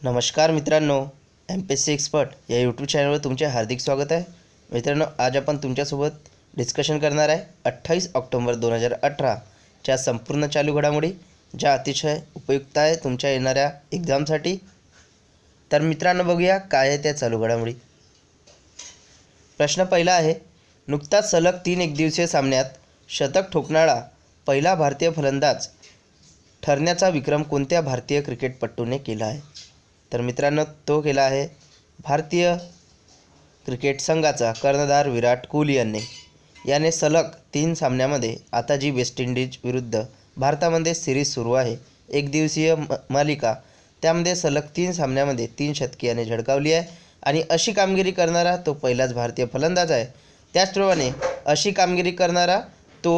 नमस्कार मित्रांनो, MPSC expert या यूट्यूब चॅनलवर तुमचे हार्दिक स्वागत आहे। मित्रांनो, आज आपण तुमच्यासोबत डिस्कशन करणार आहे 28 ऑक्टोबर 2018च्या संपूर्ण चालू घडामोडी, ज्या अतिशय उपयुक्त आहे तुमच्या येणाऱ्या एक्झामसाठी। तर मित्रांनो, बघूया काय आहे त्या चालू घडामोडी। प्रश्न पहिला आहे, नुकताच सलग 3 एकदिवसीय सामन्यात शतक ठोकणारा पहिला भारतीय फलंदाज ठरण्याचा विक्रम कोणत्या भारतीय क्रिकेटपटूने केला आहे? तर मित्रांनो, तो केला आहे भारतीय क्रिकेट संघाचा कर्णधार विराट कोहली यांनी। याने सलग 3 सामन्यामध्ये, आता जी वेस्ट इंडिज विरुद्ध भारतामध्ये सिरीज सुरू आहे, एक दिवसीय मालिका, त्यामध्ये सलग 3 सामन्यामध्ये 3 शतके याने झळकावली आहे आणि अशी कामगिरी करणारा तो पहिलाच भारतीय फलंदाज आहे। त्याचप्रमाणे अशी कामगिरी करणारा तो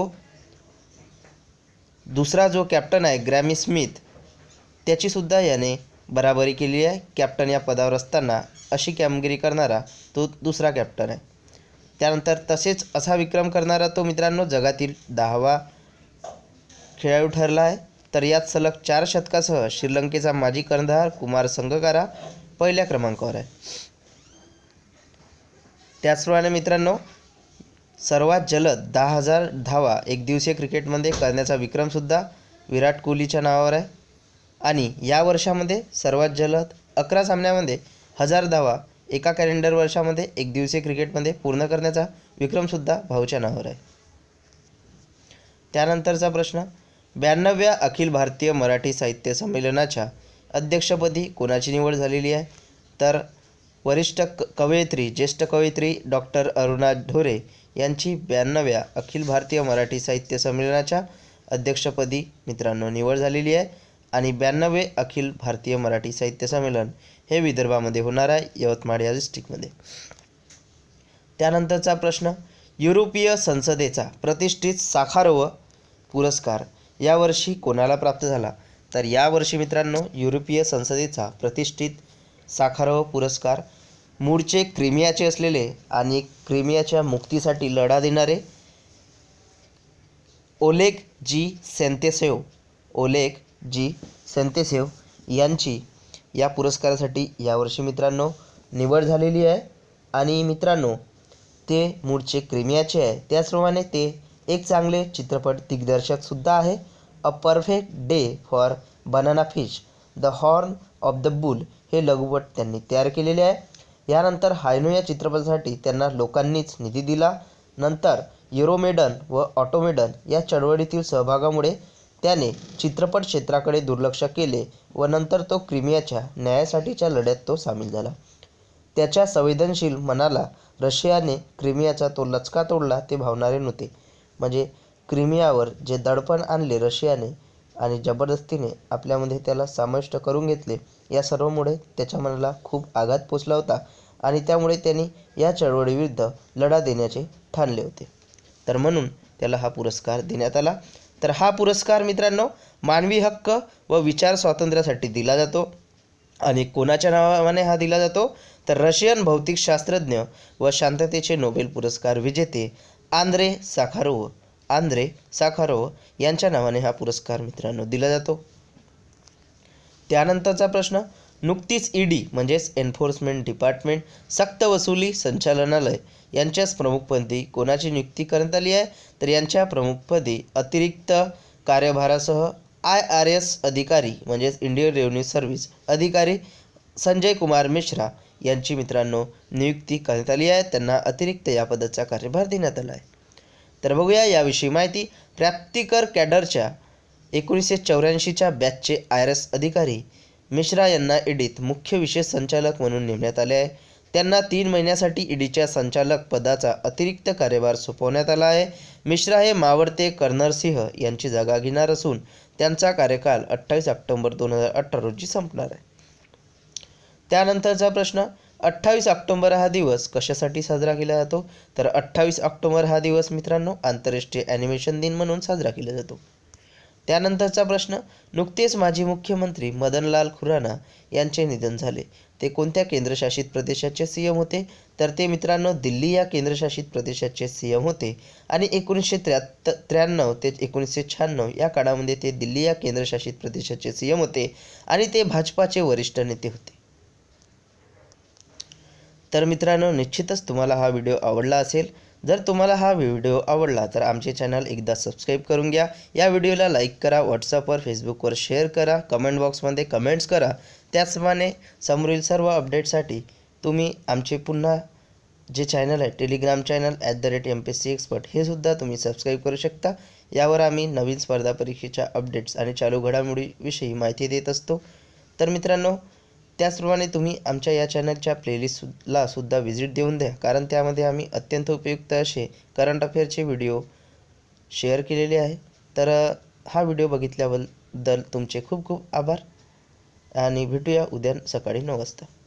दुसरा जो कॅप्टन आहे ग्रॅमी स्मिथ, त्याचीसुद्धा याने बराबरी केली आहे। कॅप्टन या पदावर असताना अशी कामगिरी करणारा तो दुसरा कॅप्टन आहे। त्यानंतर तसेच असा विक्रम करणारा तो मित्रांनो जगातील 10वा खेळाडू ठरला आहे। तर यात सलग 4 शतकासह श्रीलंकेचा माजी कर्णधार कुमार संगकारा पहिल्या क्रमांकावर आहे। त्याचप्रमाणे मित्रांनो, सर्वात जलद 10,000 धावा एकदिवसीय क्रिकेटमध्ये करण्याचा विक्रमसुद्धा विराट कोहलीच्या नावावर आहे आणि या वर्षामध्ये सर्वात जलद 11 सामन्यामध्ये 1000 धावा एका कॅलेंडर वर्षामध्ये एकदिवसीय क्रिकेटमध्ये पूर्ण करण्याचा विक्रमसुद्धा भाऊच्या नावावर आहे। त्यानंतरचा प्रश्न, 92व्या अखिल भारतीय मराठी साहित्य संमेलनाच्या अध्यक्षपदी कोणाची निवड झालेली आहे? तर वरिष्ठ कवयित्री, ज्येष्ठ कवयित्री डॉक्टर अरुणा ढोरे यांची 92व्या अखिल भारतीय मराठी साहित्य संमेलनाच्या अध्यक्षपदी मित्रांनो निवड झालेली आहे आणि 92वे अखिल भारतीय मराठी साहित्य संमेलन हे विदर्भामध्ये होणार आहे, यवतमाळ या डिस्ट्रिक्टमध्ये। त्यानंतरचा प्रश्न, युरोपीय संसदेचा प्रतिष्ठित साखारोव पुरस्कार यावर्षी कोणाला प्राप्त झाला? तर यावर्षी मित्रांनो, युरोपीय संसदेचा प्रतिष्ठित साखारोव पुरस्कार मूळचे क्रिमियाचे असलेले आणि क्रिमियाच्या मुक्तीसाठी लढा देणारे ओलेग जी सेंतेसेव यांची या पुरस्कारासाठी यावर्षी मित्रांनो निवड झालेली आहे आणि मित्रांनो ते मूळचे क्रिमियाचे आहे। त्याचप्रमाणे ते एक चांगले चित्रपट दिग्दर्शकसुद्धा आहे। A perfect day for banana fish, the horn of the bull हे लघुपट त्यांनी तयार केलेले आहे। यानंतर हायनो या चित्रपटासाठी त्यांना लोकांनीच निधी दिला। नंतर युरोमेडन व ऑटोमेडन या चळवळीतील सहभागामुळे त्याने चित्रपट क्षेत्राकडे दुर्लक्ष केले व नंतर तो क्रिमियाच्या न्यायासाठीच्या लढ्यात तो सामील झाला। त्याच्या संवेदनशील मनाला रशियाने क्रिमियाचा तो लचका तोडला ते भावणारे नव्हते। म्हणजे क्रिमियावर जे दडपण आणले रशियाने आणि जबरदस्तीने आपल्यामध्ये त्याला समाविष्ट करून घेतले, या सर्वमुळे त्याच्या मनाला खूप आघात पोचला होता आणि त्यामुळे त्यांनी या चळवळीविरुद्ध लढा देण्याचे ठाणले होते। तर म्हणून त्याला हा पुरस्कार देण्यात आला। तर हा पुरस्कार मित्रांनो मानवी हक्क व विचार स्वातंत्र्यासाठी दिला जातो आणि कोणाच्या नावाने हा दिला जातो? तर रशियन भौतिकशास्त्रज्ञ व शांततेचे नोबेल पुरस्कार विजेते आंद्रे साखारोव यांच्या नावाने हा पुरस्कार मित्रांनो दिला जातो। त्यानंतरचा प्रश्न, नुकतीच ईडी म्हणजेच एन्फोर्समेंट डिपार्टमेंट सक्तवसुली संचालनालय यांच्याच प्रमुखपदी कोणाची नियुक्ती करण्यात आली आहे? तर यांच्या प्रमुखपदी अतिरिक्त कार्यभारासह IRS अधिकारी म्हणजेच इंडियन रेव्हेन्यू सर्व्हिस अधिकारी संजय कुमार मिश्रा यांची मित्रांनो नियुक्ती करण्यात आली आहे। त्यांना अतिरिक्त या पदाचा कार्यभार देण्यात आला आहे। तर बघूया याविषयी माहिती। प्राप्तिकर कॅडरच्या 1984च्या बॅचचे IRS अधिकारी मिश्रा यांना ईडीत मुख्य विशेष संचालक म्हणून नेमण्यात आले आहे। त्यांना 3 महिन्यासाठी ईडीच्या संचालक पदाचा अतिरिक्त कार्यभार सोपवण्यात आला आहे। मिश्रा हे मावळते कर्नल सिंह यांची जागा घेणार असून त्यांचा कार्यकाल 28 ऑक्टोबर 2018 रोजी संपणार आहे। त्यानंतरचा प्रश्न, 28 ऑक्टोबर हा दिवस कशासाठी साजरा केला जातो? तर 28 ऑक्टोबर हा दिवस मित्रांनो आंतरराष्ट्रीय ॲनिमेशन दिन म्हणून साजरा केला जातो। त्यानंतरचा प्रश्न, नुकतेच माजी मुख्यमंत्री मदनलाल खुराना यांचे निधन झाले। ते कोणत्या केंद्रशासित प्रदेशाचे CM होते? तर ते मित्रांनो दिल्ली या केंद्रशासित प्रदेशाचे CM होते आणि 1993 ते 1996 या काळामध्ये ते दिल्ली या केंद्रशासित प्रदेशाचे CM होते आणि ते भाजपाचे वरिष्ठ नेते होते। तर मित्रांनो, निश्चितच तुम्हाला हा व्हिडिओ आवडला असेल. जर तुम्हाला हा व्हिडिओ आवडला तर आमचे चॅनल एकदा सबस्क्राईब करून घ्या. या व्हिडिओला लाईक करा, व्हॉट्सअपवर फेसबुकवर शेअर करा, कमेंट बॉक्समध्ये कमेंट्स करा. त्याचप्रमाणे समोरील सर्व अपडेटसाठी तुम्ही आमचे पुन्हा जे चॅनल आहे टेलिग्राम चॅनल @MPSC एक्सपर्ट हे सुद्धा तुम्ही सबस्क्राईब करू शकता. यावर आम्ही नवीन स्पर्धा परीक्षेच्या अपडेट्स आणि चालू घडामोडीविषयी माहिती देत असतो. तर मित्रांनो, त्याचप्रमाणे तुम्ही आमच्या या चॅनलच्या प्लेलिस्टला सुद्धा व्हिजिट देऊन द्या, कारण त्यामध्ये आम्ही अत्यंत उपयुक्त असे करंट अफेअरचे व्हिडिओ शेअर केलेले आहे. तर हा व्हिडिओ बघितल्याबद्दल तुमचे खूप खूप आभार आणि भेटूया उद्या सकाळी 9 वाजता.